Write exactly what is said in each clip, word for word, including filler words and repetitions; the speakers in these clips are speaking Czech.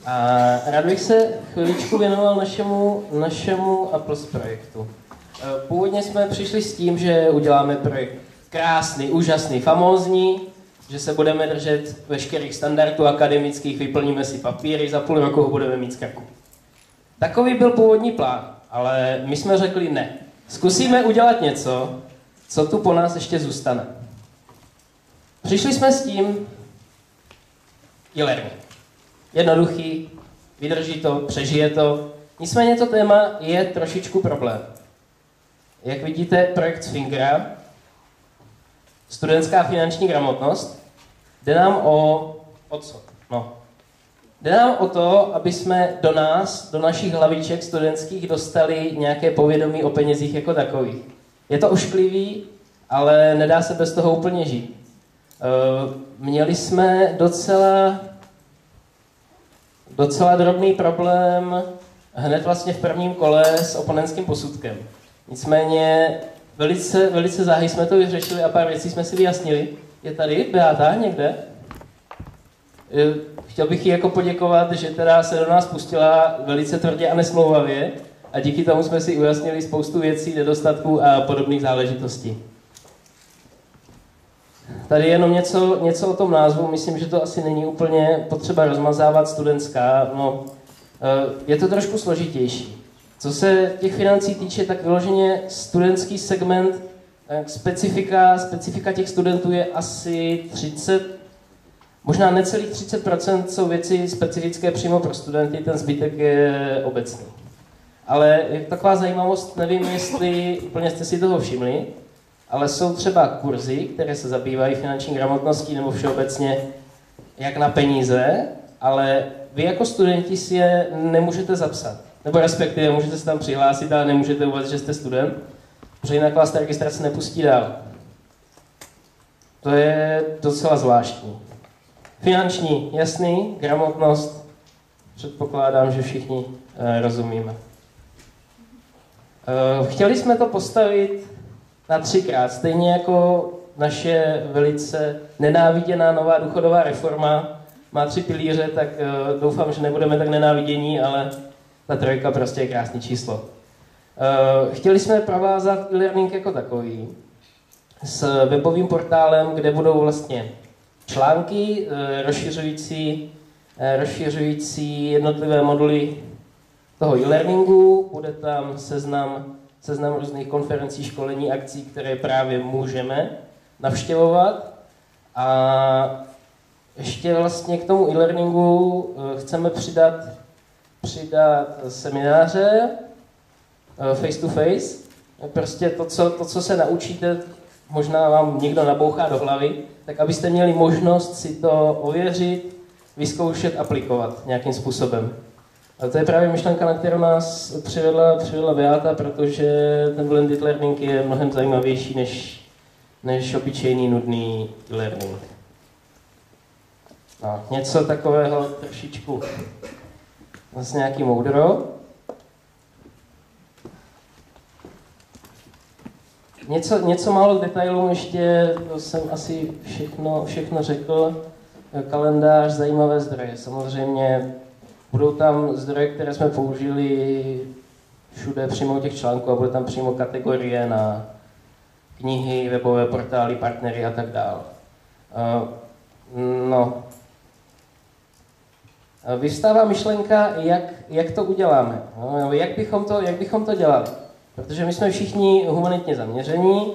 A rád bych se chviličku věnoval našemu, našemu Apples projektu. Původně jsme přišli s tím, že uděláme projekt krásný, úžasný, famózní, že se budeme držet veškerých standardů akademických, vyplníme si papíry, za půl roku ho budeme mít z krku. Takový byl původní plán, ale my jsme řekli ne. Zkusíme udělat něco, co tu po nás ještě zůstane. Přišli jsme s tím e-learning. Jednoduchý, vydrží to, přežije to. Nicméně to téma je trošičku problém. Jak vidíte, projekt z Fingera, studentská finanční gramotnost, jde nám o, o co? No. Jde nám o to, aby jsme do nás, do našich hlaviček studentských dostali nějaké povědomí o penězích jako takových. Je to ošklivý, ale nedá se bez toho úplně žít. Měli jsme docela, docela drobný problém hned vlastně v prvním kole s oponentským posudkem. Nicméně velice, velice záhy jsme to vyřešili a pár věcí jsme si vyjasnili. Je tady Beata někde? Chtěl bych jí jako poděkovat, že teda se do nás pustila velice tvrdě a nesmlouvavě a díky tomu jsme si ujasnili spoustu věcí, nedostatků a podobných záležitostí. Tady jenom něco, něco o tom názvu, myslím, že to asi není úplně potřeba rozmazávat studentská, no, je to trošku složitější. Co se těch financí týče, tak vyloženě studentský segment, specifika, specifika těch studentů je asi třicet, možná necelých třicet procent jsou věci specifické přímo pro studenty, ten zbytek je obecný. Ale jak taková zajímavost, nevím, jestli úplně jste si toho všimli, ale jsou třeba kurzy, které se zabývají finanční gramotností nebo všeobecně jak na peníze, ale vy jako studenti si je nemůžete zapsat. Nebo respektive můžete se tam přihlásit, ale nemůžete uvést, že jste student, protože jinak vás ta registrace nepustí dál. To je docela zvláštní. Finanční, jasný, gramotnost, předpokládám, že všichni eh, rozumíme. Eh, chtěli jsme to postavit na třikrát, stejně jako naše velice nenáviděná nová důchodová reforma má tři pilíře, tak eh, doufám, že nebudeme tak nenávidění, ale ta trojka prostě je krásné číslo. Eh, chtěli jsme provázat e-learning jako takový s webovým portálem, kde budou vlastně články rozšiřující, rozšiřující jednotlivé moduly toho e-learningu, bude tam seznam, seznam různých konferencí, školení, akcí, které právě můžeme navštěvovat. A ještě vlastně k tomu e-learningu chceme přidat, přidat semináře face to face. Prostě to co, to, co se naučíte, možná vám někdo nabouchá do hlavy, tak abyste měli možnost si to ověřit, vyzkoušet, aplikovat nějakým způsobem. A to je právě myšlenka, na kterou nás přivedla, přivedla Beata, protože ten blended learning je mnohem zajímavější než, než obyčejný nudný learning. No, něco takového trošičku vlastně nějaký moudro. Něco, něco málo k detailům, ještě to jsem asi všechno, všechno řekl. Kalendář, zajímavé zdroje. Samozřejmě budou tam zdroje, které jsme použili všude přímo těch článků a bude tam přímo kategorie na knihy, webové portály, partnery a tak dále. No. Vyvstává myšlenka, jak, jak to uděláme. No, jak, bychom to, jak bychom to dělali. Protože my jsme všichni humanitně zaměření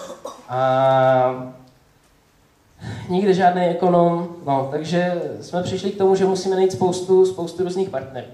a nikde žádný ekonom, no, takže jsme přišli k tomu, že musíme najít spoustu, spoustu různých partnerů.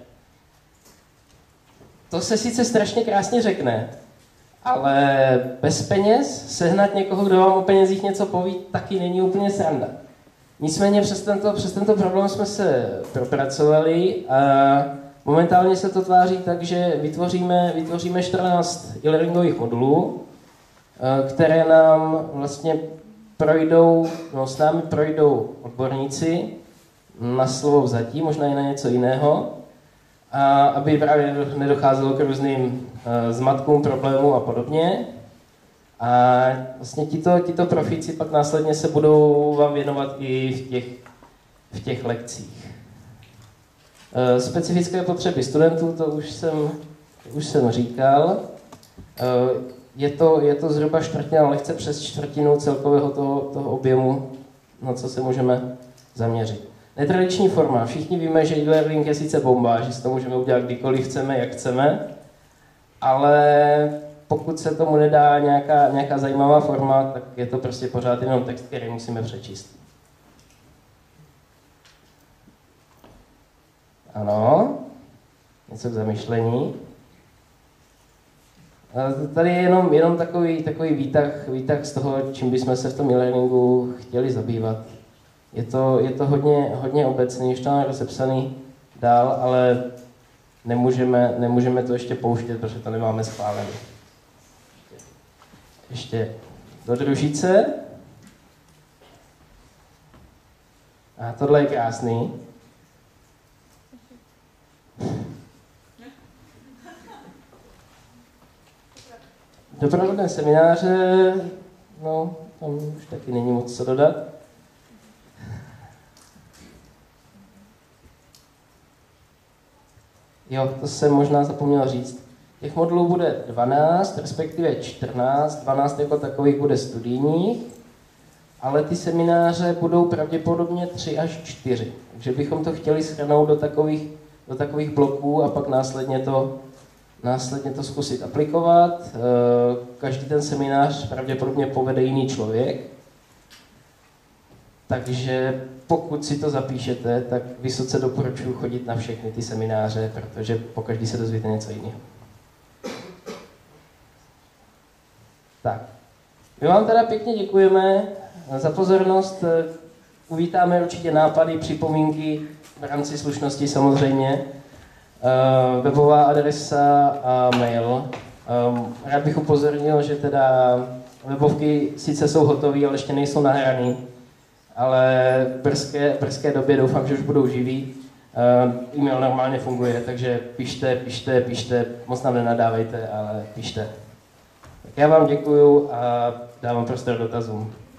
To se sice strašně krásně řekne, ale bez peněz sehnat někoho, kdo vám o penězích něco poví, taky není úplně sranda. Nicméně přes tento, přes tento problém jsme se propracovali a momentálně se to tváří tak, že vytvoříme, vytvoříme čtrnáct e-learningových modulů, které nám vlastně projdou, no s námi projdou odborníci na slovo vzatí, možná i na něco jiného, a aby právě nedocházelo k různým uh, zmatkům, problémům a podobně. A vlastně tito, tito profíci pak následně se budou vám věnovat i v těch, v těch lekcích. Specifické potřeby studentů, to už jsem, už jsem říkal. Je to, je to zhruba čtvrtina, lehce přes čtvrtinu celkového toho, toho objemu, na co se můžeme zaměřit. Netradiční forma. Všichni víme, že e-learning je sice bomba, že si to můžeme udělat kdykoliv chceme, jak chceme, ale pokud se tomu nedá nějaká, nějaká zajímavá forma, tak je to prostě pořád jenom text, který musíme přečíst. Ano, něco k zamyšlení. Tady je jenom, jenom takový, takový výtah, výtah z toho, čím bychom se v tom e-learningu chtěli zabývat. Je to, je to hodně, hodně obecný, ještě tam je rozepsaný dál, ale nemůžeme, nemůžeme to ještě pouštět, protože to nemáme schválené. Ještě do družice. A tohle je krásný. Doprovodné semináře, no, tam už taky není moc co dodat. Jo, to jsem možná zapomněl říct. Těch modulů bude dvanáct, respektive čtrnáct, dvanáct jako takových bude studijních, ale ty semináře budou pravděpodobně tři až čtyři. Takže bychom to chtěli shrnout do takových, do takových bloků a pak následně to, následně to zkusit aplikovat. Každý ten seminář pravděpodobně povede jiný člověk, takže pokud si to zapíšete, tak vysoce doporučuji chodit na všechny ty semináře, protože pokaždý se dozvíte něco jiného. Tak, my vám teda pěkně děkujeme za pozornost. Uvítáme určitě nápady, připomínky v rámci slušnosti samozřejmě. Webová adresa a mail. Rád bych upozornil, že teda webovky sice jsou hotové, ale ještě nejsou nahraný. Ale v brzké, brzké době doufám, že už budou živí. E-mail normálně funguje, takže pište, pište, pište, moc nám nenadávejte, ale pište. Tak já vám děkuju a dávám prostor dotazům.